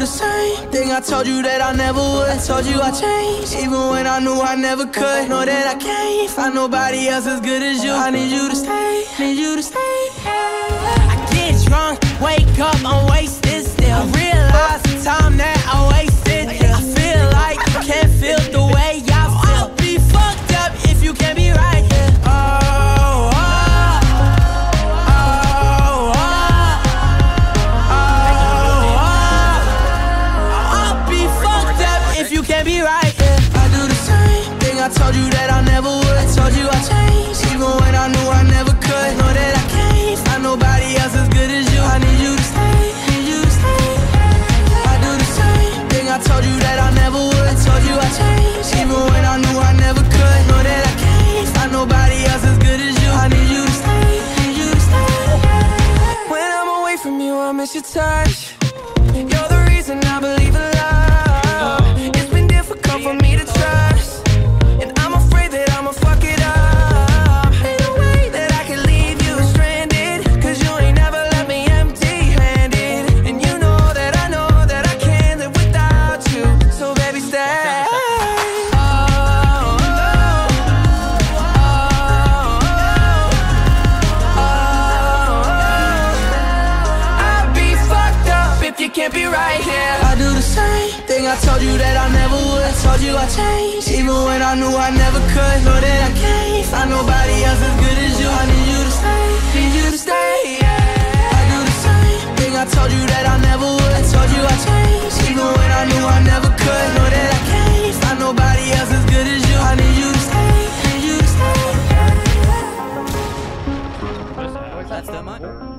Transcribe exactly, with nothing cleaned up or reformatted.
the same thing I told you that I never would. I told you I changed, even when I knew I never could. Know that I can't find nobody else as good as you. I need you to stay, need you to stay. I get drunk, wake up, I'm wasted still. I realize the time that I wasted. I feel like you can't feel the way I feel. I'll be fucked up if you can't be right here. Oh, oh, oh, oh, oh, oh. I'll be fucked up if you can't be right here. I do the same thing I told you that I never would. I told you I changed, even when I knew I never could. Know that I can't find nobody else as good as you. I need you to stay, need you to stay. I do the same thing I told you that I never would. I told you I changed, even when I knew I never could. Know that I can't find nobody else as good as you. I need you to stay, need you to stay. When I'm away from you, I miss your touch. You're the reason I believe in love. It's been difficult for me to trust, and I'm afraid that I'ma fuck it up. Ain't no way that I can leave you stranded, cause you ain't never left me empty-handed. And you know that I know that I can't live without you. So baby, stay. Oh, oh, oh, oh, oh. I'd be fucked up if you can't be right here. I do the same thing I told you that I never would. I told you I changed, even when I knew I never could. Know that I can't find nobody else as good as you. I need you to stay, need you to stay, yeah. I do the same thing I told you that I never would. I told you I changed, even when I knew I never could. Know that I can't find nobody else as good as you. I need you to stay, need you to stay. That's that much.